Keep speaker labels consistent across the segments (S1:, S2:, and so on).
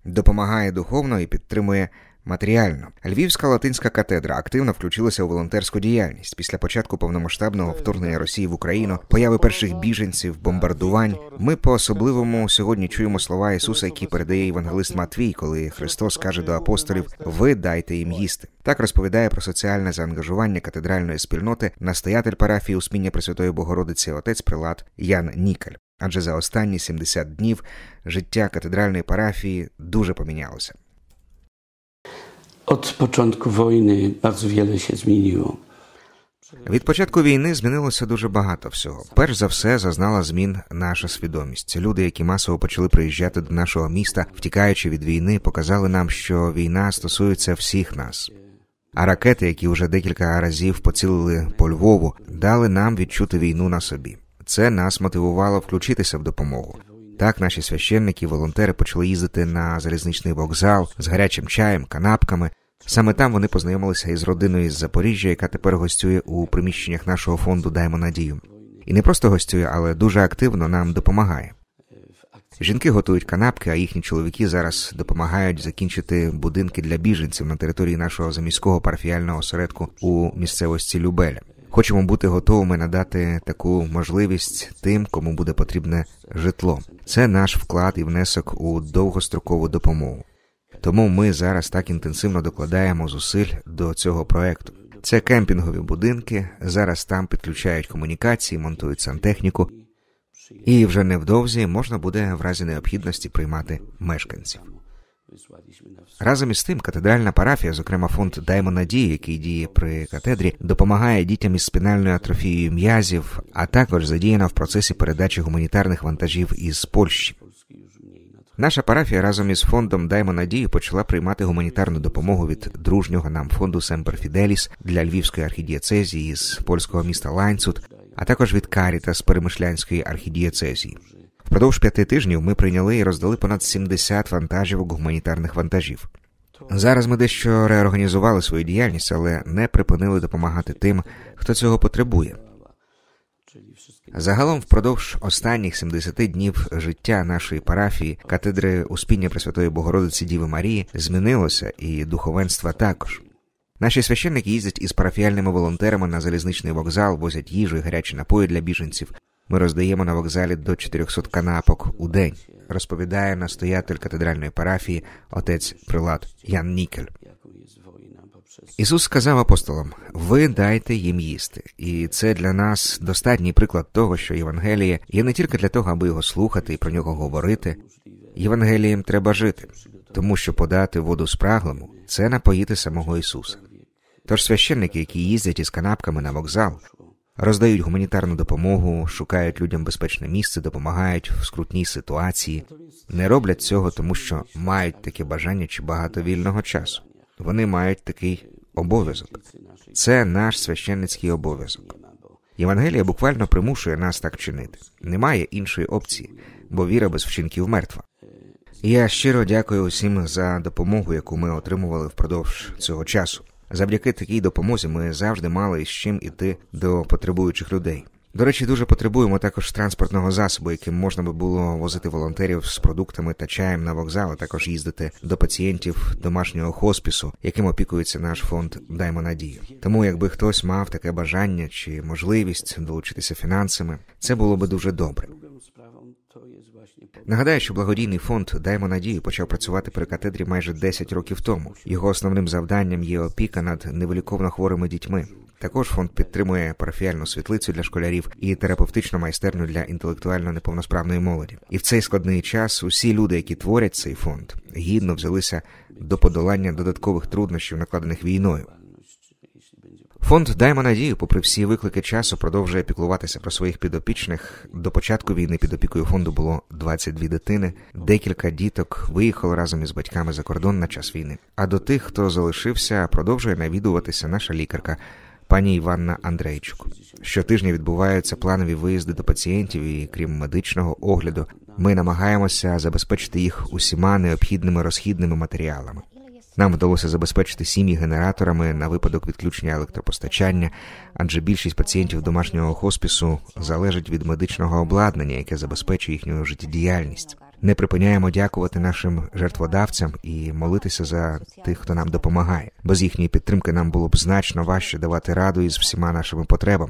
S1: допомагає духовно і підтримує матеріально. Львівська латинська катедра активно включилася у волонтерську діяльність. Після початку повномасштабного вторгнення Росії в Україну, появи перших біженців, бомбардувань, ми по-особливому сьогодні чуємо слова Ісуса, які передає євангелист Матвій, коли Христос каже до апостолів «Ви дайте їм їсти». Так розповідає про соціальне заангажування катедральної спільноти настоятель парафії Успіння Пресвятої Богородиці отець-прилад Ян Нікель. Адже за останні 70 днів життя катедральної парафії дуже помінялося.
S2: Od początku wojny bardzo wiele się zmieniło.
S1: Від початку війни змінилося дуже багато всього. Перш за все, зазнала змін наша свідомість. Люди, які масово почали приїжджати до нашого міста, втікаючи від війни, показали нам, що війна стосується всіх нас. А ракети, які вже декілька разів поцілили по Львову, дали нам відчути війну на собі. Це нас мотивувало включитися в допомогу. Так наші священники, волонтери почали їздити на залізничний вокзал з гарячим чаєм, канапками. Саме там вони познайомилися із родиною із Запоріжжя, яка тепер гостює у приміщеннях нашого фонду «Даймо надію». І не просто гостює, але дуже активно нам допомагає. Жінки готують канапки, а їхні чоловіки зараз допомагають закінчити будинки для біженців на території нашого заміського парафіяльного осередку у місцевості Любеля. Хочемо бути готовими надати таку можливість тим, кому буде потрібне житло. Це наш вклад і внесок у довгострокову допомогу. Тому ми зараз так інтенсивно докладаємо зусиль до цього проекту. Це кемпінгові будинки, зараз там підключають комунікації, монтують сантехніку. І вже невдовзі можна буде в разі необхідності приймати мешканців. Разом із тим, катедральна парафія, зокрема фонд «Даймо надію», який діє при катедрі, допомагає дітям із спінальною атрофією м'язів, а також задіяна в процесі передачі гуманітарних вантажів із Польщі. Наша парафія разом із фондом «Даймо надію» почала приймати гуманітарну допомогу від дружнього нам фонду «Семпер Фіделіс» для Львівської архідієцезії з польського міста Ланцут, а також від «Карітас» Перемишлянської архідієцезії. Впродовж 5 тижнів ми прийняли і роздали понад 70 вантажівок гуманітарних вантажів. Зараз ми дещо реорганізували свою діяльність, але не припинили допомагати тим, хто цього потребує. Загалом впродовж останніх 70 днів життя нашої парафії, катедри Успіння Пресвятої Богородиці Діви Марії, змінилося і духовенства також. Наші священники їздять із парафіяльними волонтерами на залізничний вокзал, возять їжу і гарячі напої для біженців. Ми роздаємо на вокзалі до 400 канапок у день, розповідає настоятель катедральної парафії отець-прилад Ян Нікель. Ісус сказав апостолам: «Ви дайте їм їсти». І це для нас достатній приклад того, що Євангеліє є не тільки для того, аби його слухати і про нього говорити. Євангелієм треба жити, тому що подати воду спраглому – це напоїти самого Ісуса. Тож священники, які їздять із канапками на вокзал, роздають гуманітарну допомогу, шукають людям безпечне місце, допомагають в скрутній ситуації, не роблять цього, тому що мають таке бажання чи багато вільного часу. Вони мають такий обов'язок. Це наш священницький обов'язок. Євангелія буквально примушує нас так чинити. Немає іншої опції, бо віра без вчинків мертва. Я щиро дякую усім за допомогу, яку ми отримували впродовж цього часу. Завдяки такій допомозі ми завжди мали із чим іти до потребуючих людей. До речі, дуже потребуємо також транспортного засобу, яким можна би було возити волонтерів з продуктами та чаєм на вокзал, а також їздити до пацієнтів домашнього хоспісу, яким опікується наш фонд «Даймо надію». Тому, якби хтось мав таке бажання чи можливість долучитися фінансами, це було би дуже добре. Нагадаю, що благодійний фонд «Даймо надію» почав працювати при катедрі майже 10 років тому. Його основним завданням є опіка над невиліковно хворими дітьми. Також фонд підтримує парафіяльну світлицю для школярів і терапевтичну майстерню для інтелектуально неповносправної молоді. І в цей складний час усі люди, які творять цей фонд, гідно взялися до подолання додаткових труднощів, накладених війною. Фонд «Даймо надію», попри всі виклики часу, продовжує піклуватися про своїх підопічних. До початку війни під опікою фонду було 22 дитини, декілька діток виїхало разом із батьками за кордон на час війни. А до тих, хто залишився, продовжує навідуватися наша лікарка, пані Іванна Андрейчук. Щотижня відбуваються планові виїзди до пацієнтів і, крім медичного огляду, ми намагаємося забезпечити їх усіма необхідними розхідними матеріалами. Нам вдалося забезпечити сім'ї генераторами на випадок відключення електропостачання, адже більшість пацієнтів домашнього хоспісу залежить від медичного обладнання, яке забезпечує їхню життєдіяльність. не припиняємо дякувати нашим жертводавцям і молитися за тих, хто нам допомагає. Без їхньої підтримки нам було б значно важче давати раду із всіма нашими потребами.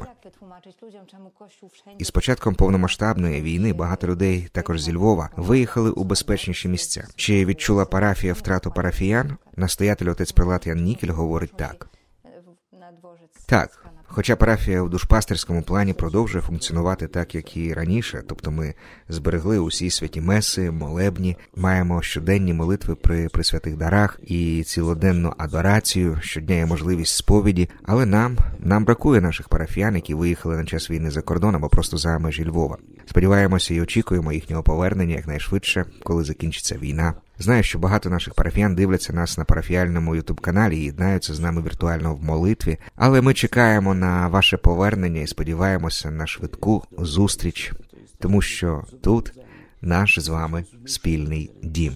S1: І з початком повномасштабної війни багато людей, також зі Львова, виїхали у безпечніші місця. Чи відчула парафія втрату парафіян? Настоятель отець-прилат Ян Нікель говорить так. Так. Хоча парафія в душпастерському плані продовжує функціонувати так, як і раніше, тобто ми зберегли усі святі меси, молебні, маємо щоденні молитви при пресвятих дарах і цілоденну адорацію, щодня є можливість сповіді, але нам бракує наших парафіян, які виїхали на час війни за кордон або просто за межі Львова. Сподіваємося і очікуємо їхнього повернення якнайшвидше, коли закінчиться війна. Знаю, що багато наших парафіян дивляться нас на парафіальному ютуб-каналі і єднаються з нами віртуально в молитві, але ми чекаємо на ваше повернення і сподіваємося на швидку зустріч, тому що тут наш з вами спільний дім.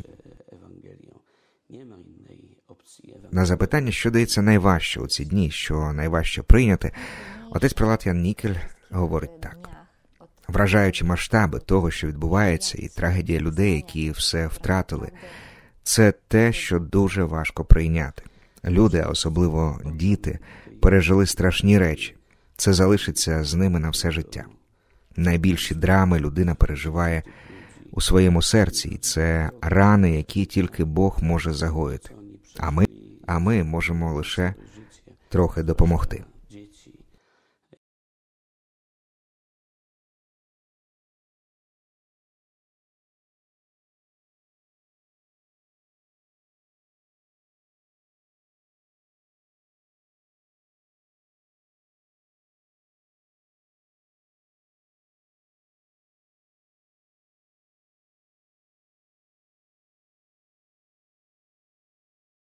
S1: На запитання, що дається найважче у ці дні, що найважче прийняти, отець-прилат Ян Нікель говорить так. Вражаючи масштаби того, що відбувається, і трагедія людей, які все втратили, це те, що дуже важко прийняти. Люди, а особливо діти, пережили страшні речі. Це залишиться з ними на все життя. Найбільші драми людина переживає у своєму серці, і це рани, які тільки Бог може загоїти. А ми можемо лише трохи допомогти.